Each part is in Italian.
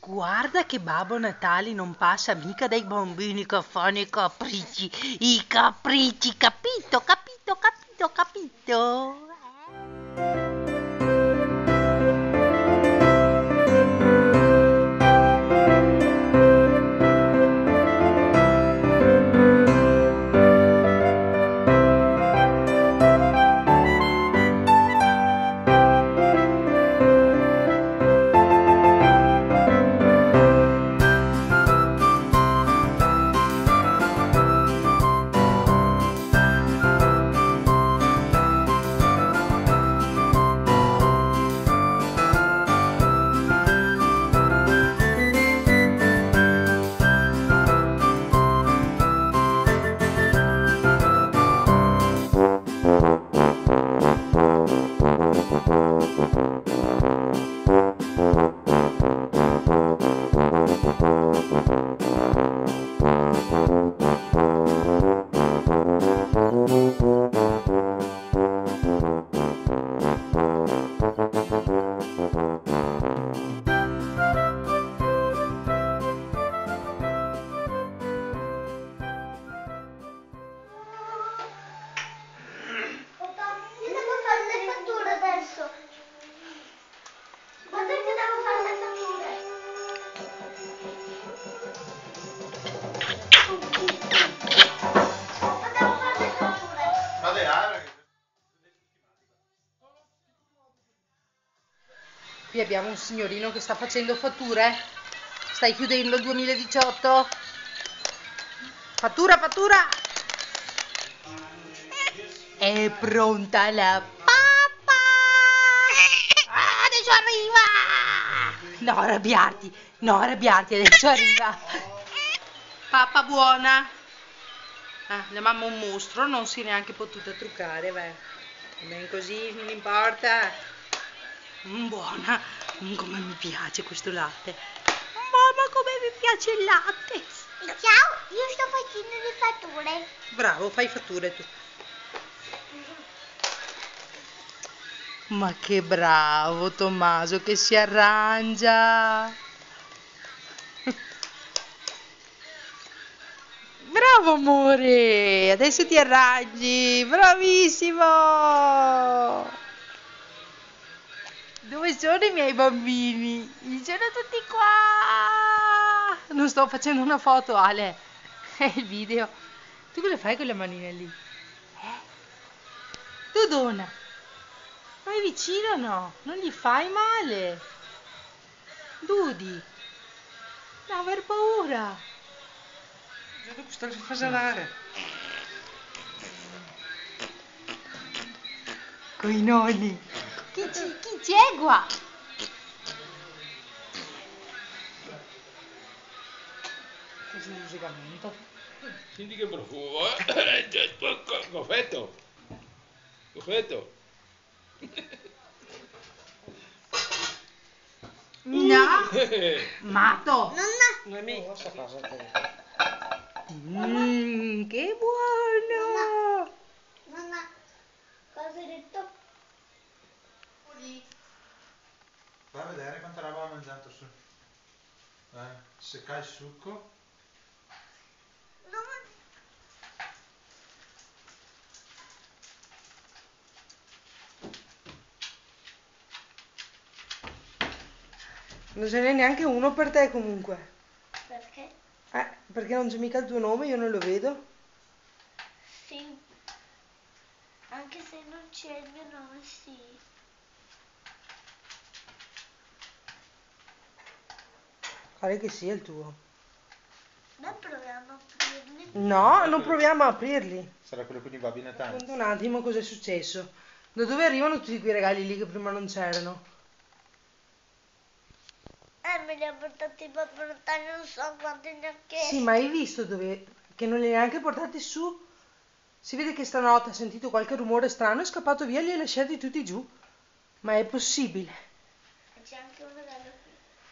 Guarda che Babbo Natale non passa mica dai bambini che fanno i capricci, capito, capito, capito, capito? Qui abbiamo un signorino che sta facendo fatture. Stai chiudendo il 2018? Fattura, fattura! È pronta la pappa! Ah, adesso arriva! No, arrabbiarti, adesso arriva. Pappa buona. La mamma un mostro, non si è neanche potuta truccare, beh. Va bene così, non importa. Buona, come mi piace questo latte. Mamma, come mi piace il latte. Ciao, io sto facendo le fatture. Bravo, fai fatture tu. Ma che bravo Tommaso che si arrangia. Bravo amore, adesso ti arrangi, bravissimo. Dove sono i miei bambini? Sono tutti qua. Non sto facendo una foto, Ale. È il video. Tu cosa fai con le manine lì? Dodona. Vai vicino o no? Non gli fai male. Dudi. Non aver paura. Sta a fasalare. Coi nonni. Chi c'è qua? Questo è musigamento. Senti che profumo, Goffetto. Goffetto. No. Matto. Nonna. Che buono. Nonna, cosa hai detto? Vai a vedere quanta roba ha mangiato su. Secca il succo. Non ce n'è neanche uno per te comunque. Perché? Perché non c'è mica il tuo nome, io non lo vedo. Sì. Anche se non c'è il mio nome, sì. Pare che sia il tuo. Noi proviamo a aprirli. No, non proviamo a aprirli. Sarà quello con i Babbi Natale. Racconta un attimo cosa è successo. Da dove arrivano tutti quei regali lì che prima non c'erano? Me li ha portati Babbo Natale, non so quanti ne ha chiesto. Sì, ma hai visto dove? Che non li hai neanche portati su? Si vede che stanotte ha sentito qualche rumore strano, è scappato via e li ha lasciati tutti giù. Ma è possibile? E c'è anche un regalo qui.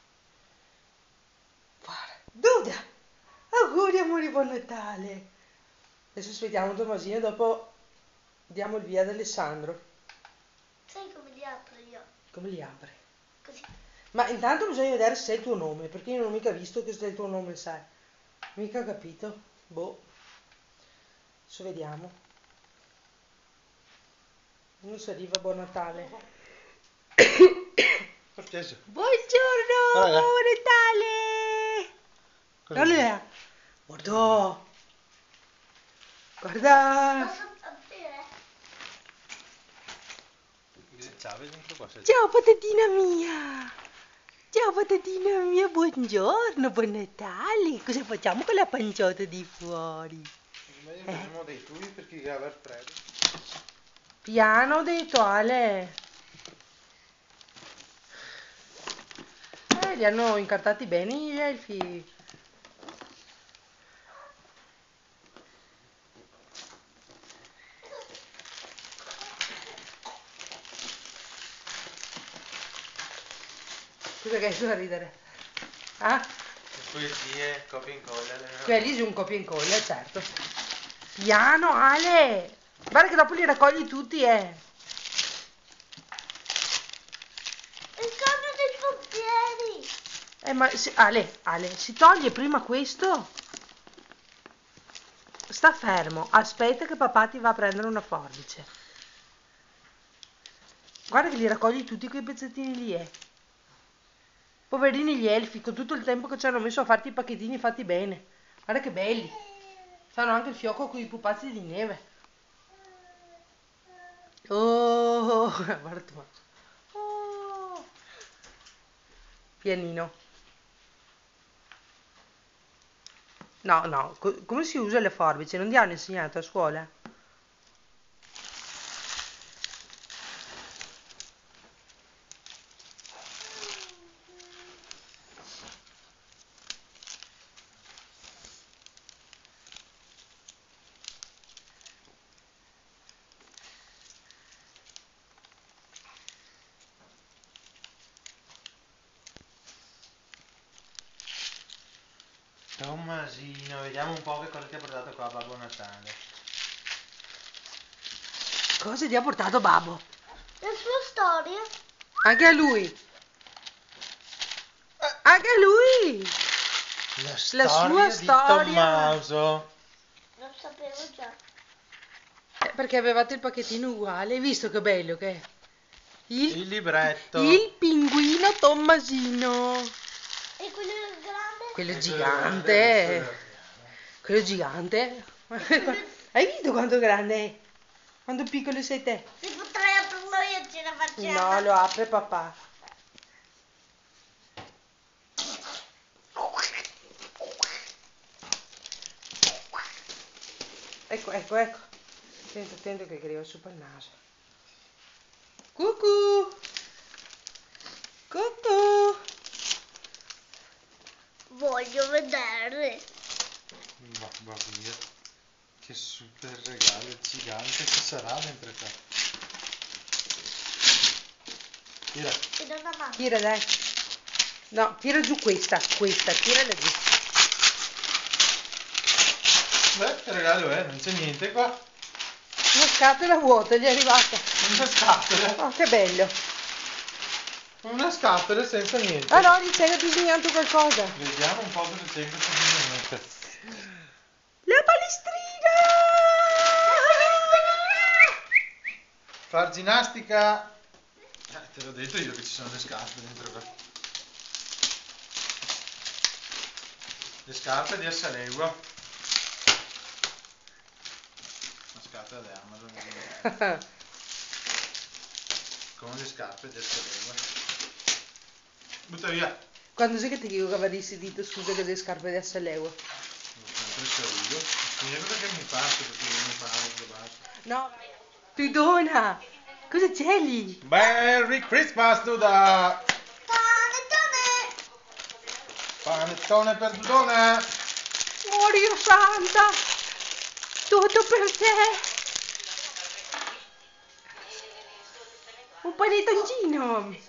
Duda! Auguri amore, buon Natale! Adesso aspettiamo Tommasino e dopo diamo il via ad Alessandro. Sai come li apro io? Come li apri? Così. Ma intanto bisogna vedere se è il tuo nome, perché io non ho mica visto che se è il tuo nome, sai. Mica capito. Boh. Adesso vediamo. Non si arriva, buon Natale. Cosa è successo? Buongiorno, Guarda. buon Natale. Cosa Allora, guarda. Guarda. Posso sapere? Ciao, vedi anche qua. Ciao patatina mia. Ciao patatina mia, buongiorno, buon Natale. Cosa facciamo con la panciotta di fuori? Meglio prendiamo dei tuoi perché va a aver freddo. Piano, ho detto Ale. Li hanno incartati bene gli elfi. Scusa che hai da ridere. Ah? Le poesie, copia e incolla. Quelli su un copia e incolla, certo. Piano, Ale! Guarda che dopo li raccogli tutti, Il cambio dei pompieri! Ma Ale, si toglie prima questo. Sta fermo, aspetta che papà ti va a prendere una forbice. Guarda che li raccogli tutti quei pezzettini lì, Poverini gli elfi, con tutto il tempo che ci hanno messo a farti i pacchettini fatti bene. Guarda che belli. Fanno anche il fiocco con i pupazzi di neve. Oh, guarda tu. Oh. Pianino. No, come si usa le forbici? Non ti hanno insegnato a scuola? Tommasino, vediamo un po' che cosa ti ha portato qua Babbo Natale. Cosa ti ha portato babbo? La sua storia? Anche a lui. Anche a lui. La sua di storia. Tommaso. Lo sapevo già. Perché avevate il pacchettino uguale. Hai visto che bello che è? Il libretto. Il pinguino Tommasino. E quello grande? Quello gigante. Quello gigante. Hai visto quanto grande è? Quanto piccolo sei te? Se potrei aprirlo io ce la facciamo. No, lo apre papà. Ecco. Attento che arriva su per il naso. Cucù. Voglio vedere. Mamma mia. Che super regalo gigante ci sarà dentro qua. Tira. Ti do una mano. Tira dai. No, tira giù questa, tirala giù. Beh, che regalo è? Non c'è niente qua. Una scatola vuota gli è arrivata. Una scatola. Oh, che bello. Una scatola senza niente. Ah no, c'era disegnato qualcosa. Vediamo un po' cosa c'è in questo disegno. La palestrina! Far ginnastica. Te l'ho detto io che ci sono le scarpe dentro qua. Le scarpe di Assalegua. Una scatola di Amazon. Con le scarpe di Assalegua. Butta via. Quando sei che ti dico che avessi dito scusa che le scarpe di Assaleo? Sempre io. Spiego perché mi passo, perché io mi parlo, basta. No, Dudona! Cosa c'è lì? Merry Christmas, Duda! Panettone! Panettone per Dudona! Oh Dio santa! Tutto per te! Un panettoncino!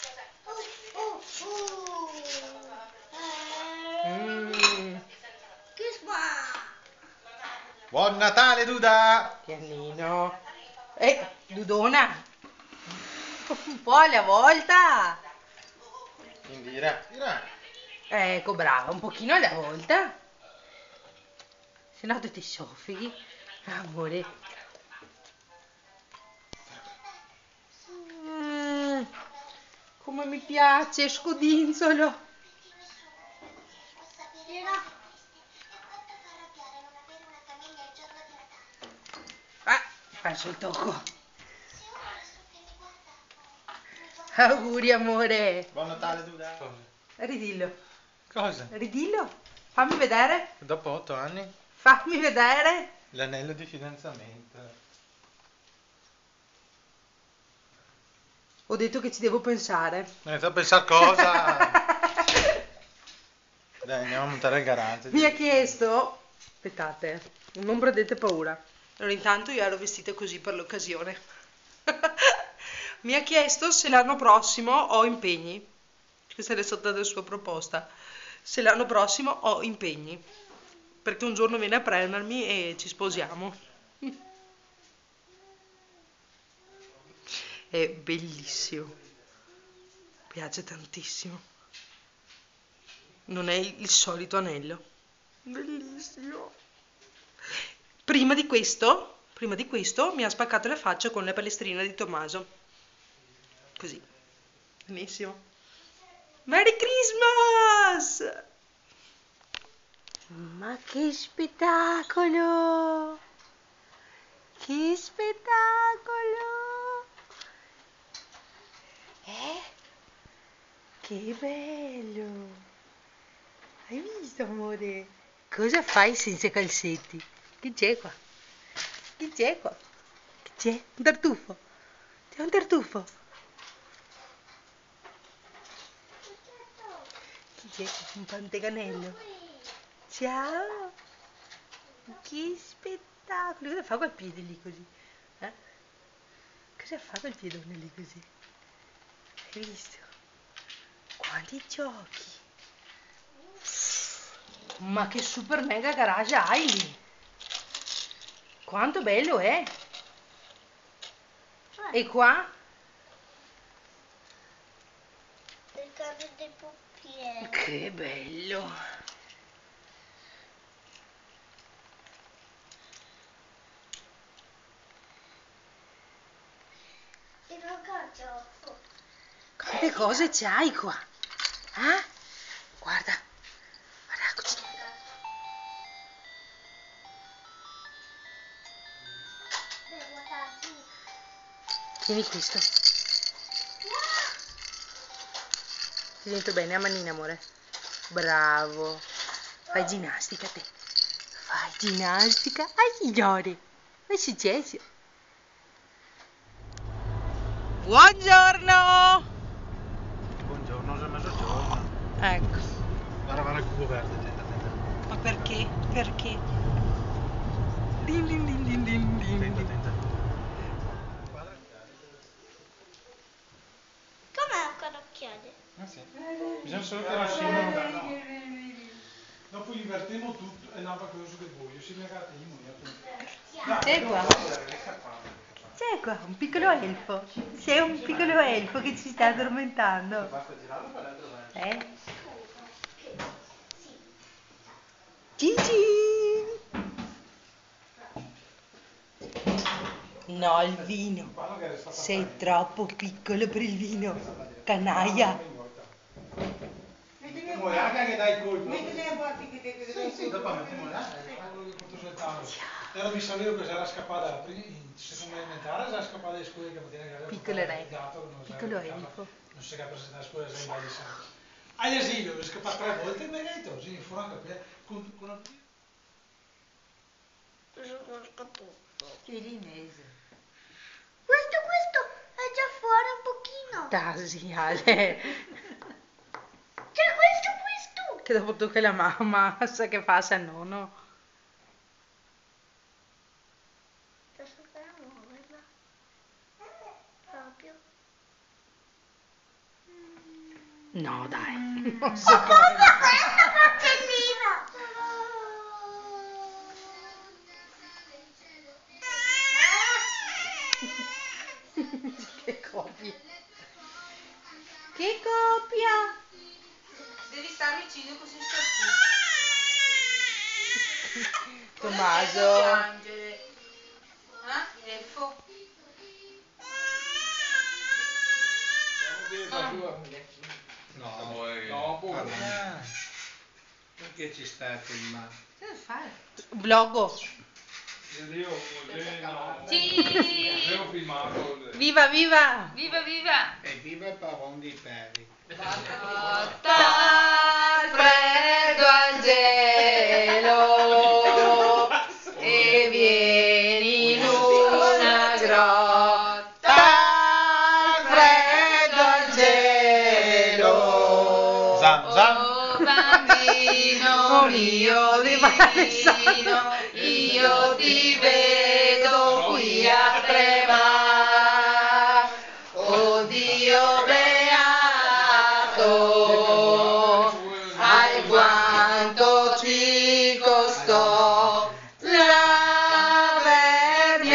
Christmas! Buon Natale, Duda! Pianino! Dudona! Un po' alla volta! Indira, Indira. Ecco, brava, un pochino alla volta. Se no tu ti soffri. Amore. Mm, come mi piace, scodinzolo. Ah, faccio il tocco. Auguri, amore. Buon Natale, Duda. Ridillo. Cosa? Ridillo. Fammi vedere. Dopo 8 anni, Fammi vedere. l'anello di fidanzamento. Ho detto che ci devo pensare. Non sto a pensare cosa. Dai, andiamo a montare il garage. Mi ha chiesto, aspettate, non prendete paura. Allora, intanto io ero vestita così per l'occasione. Mi ha chiesto se l'anno prossimo ho impegni. Questa è stata la sua proposta. Se l'anno prossimo ho impegni. Perché un giorno viene a prendermi e ci sposiamo. È bellissimo. Mi piace tantissimo. Non è il solito anello. Bellissimo. Prima di questo mi ha spaccato la faccia con la palestrina di Tommaso. Così. Benissimo. Merry Christmas! Ma che spettacolo! Che spettacolo! Che bello! Hai visto, amore? Cosa fai senza calzetti? Che c'è qua? Che c'è qua? Che c'è? Un tartufo? C'è un tartufo? Che c'è? Un panteganello? Ciao! Che spettacolo! Cosa fa quel piede lì così? Eh? Cosa fa quel piedone lì così? Hai visto? Quanti giochi! Ma che super mega garage hai lì! Quanto bello è! E qua? Le case dei pompieri. Che bello! Il gioco. Quante cose c'hai qua? Ah? Guarda, guarda la cucina. Tieni questo. Ti dentro bene a manina, amore. Bravo. Fai ginnastica te. Fai ginnastica. Ah, signore. Che è successo? Buongiorno. Buongiorno, è mezzogiorno. Ecco. Guarda il cubo verde, attenta, attenta. Ma perché? Perché? Din din din din din din. Attenta, attenta. Com'è un carocchiale? Ah sì. Bisogna solo che riuscimo. Dopo invertiamo tutto e andiamo a cosa del buio. Si legate in C'è qua. C'è qua un piccolo elfo. C'è un piccolo elfo che ci sta addormentando. Basta girarlo per l'altro verso. Cin cin. No, il vino. Sei troppo piccolo per il vino. Canaglia. Mettiamo là che dai colpo. Sì, sì, dopo mettiamo là. Era mi sapevo che era scappata in seconda elementare, era scappata di scuola che mattina che Piccolo re. Piccolo elfo. non si capisce da scuola se vai di sempre. All'asilo è scappato 3 volte e mi ha detto, sì, fuori a capire con Sono scappato. Chirinese. Questo è già fuori un pochino. Tasi, Ale. C'è questo. Che dopo tocca la mamma, sa che fa se no, no. Adesso per muoverla. Proprio. No, dai. Non so come. Questa porcellina. Che coppia. Che coppia. vicino così sta qui. Tommaso. Piangere. Elfo. No, perché ci stai a filmare? Che devi fare? Vlogo. Avevo filmato. Viva, viva! Viva, viva! E viva il pavon di Peri. Grotta al freddo al gelo e vieni in una grotta al freddo al gelo. Zan, zan. Oh bambino mio divino, io ti vedo qui a tremare. Oh Dio beato, ai quanto ci costò l'avermi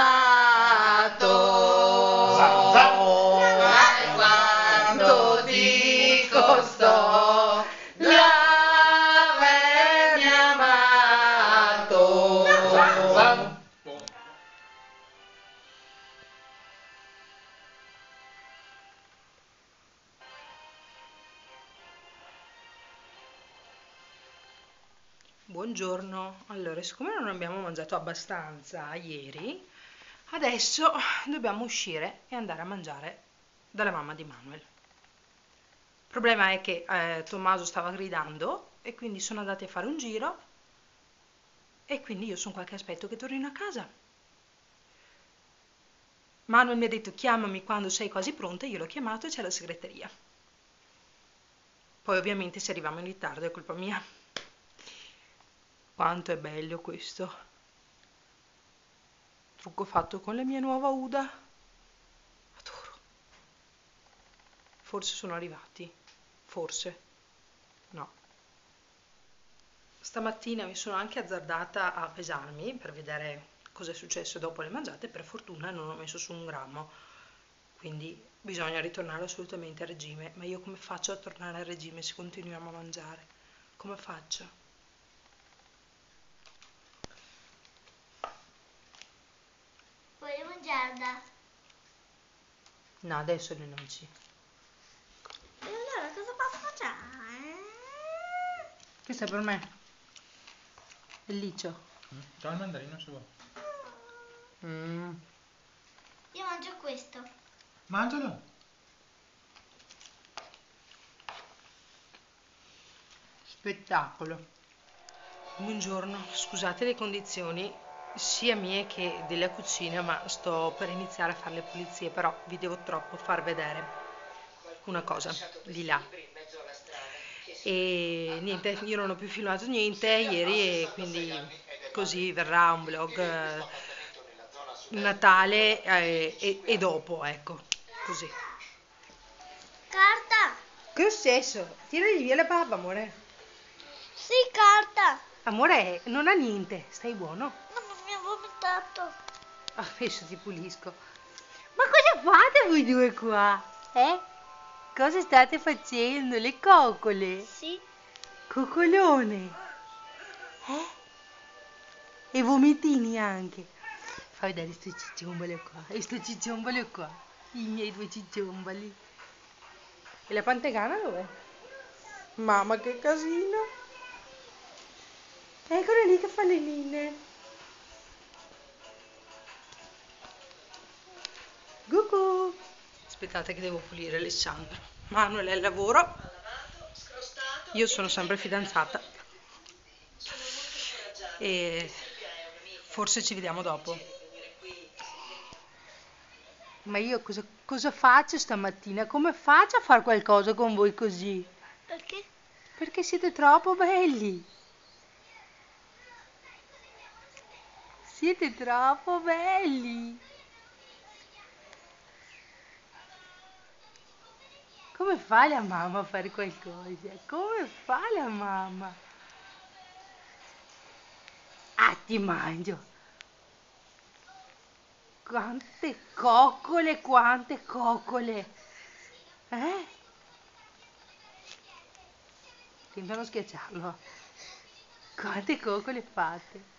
amato. Ai quanto ti costò l'avermi amato. Buongiorno, allora siccome non abbiamo mangiato abbastanza ieri, adesso dobbiamo uscire e andare a mangiare dalla mamma di Manuel. Il problema è che Tommaso stava gridando e quindi sono andati a fare un giro e quindi io sono qua che aspetto che tornino a casa. Manuel mi ha detto chiamami quando sei quasi pronta, io l'ho chiamato e c'è la segreteria. Poi ovviamente se arriviamo in ritardo è colpa mia. Quanto è bello questo. Trucco fatto con la mia nuova Uda. Adoro. Forse sono arrivati. Forse. No. Stamattina mi sono anche azzardata a pesarmi per vedere cosa è successo dopo le mangiate. Per fortuna non ho messo su 1 grammo. Quindi bisogna ritornare assolutamente a regime. Ma io come faccio a tornare a regime se continuiamo a mangiare? Come faccio? Voglio mangiarla. No, adesso le noci. E allora cosa posso mangiare? Questo è per me. Il licio. C'ho il mandarino se vuoi. Io mangio questo. Mangialo. Spettacolo. Buongiorno, scusate le condizioni sia mie che della cucina, ma sto per iniziare a fare le pulizie, però vi devo troppo far vedere una cosa di là. E niente, io non ho più filmato niente ieri e quindi così verrà un vlog Natale e dopo, ecco, così. Carta! Che è successo? Tiragli via la bava, amore. Sì, carta! Amore, non ha niente, stai buono? No, non mi ha vomitato. Adesso ti pulisco. Ma cosa fate voi due qua? Cosa state facendo? Le coccole? Sì. Coccolone? E vomitini anche? Fai vedere sto cicciombolo qua. E sto cicciombolo qua. I miei 2 cicciomboli. E la pantegana dov'è? Mamma che casino. Eccola lì che fa le ninne. Cucù. Aspettate che devo pulire Alessandro. Manuel è al lavoro. Io sono sempre fidanzata. E forse ci vediamo dopo. Ma io cosa faccio stamattina? Come faccio a fare qualcosa con voi così? Perché? Perché siete troppo belli. Siete troppo belli. Come fa la mamma a fare qualcosa? Come fa la mamma? Ah, ti mangio. Quante coccole, quante coccole. Tentano schiacciarlo. Quante coccole fatte.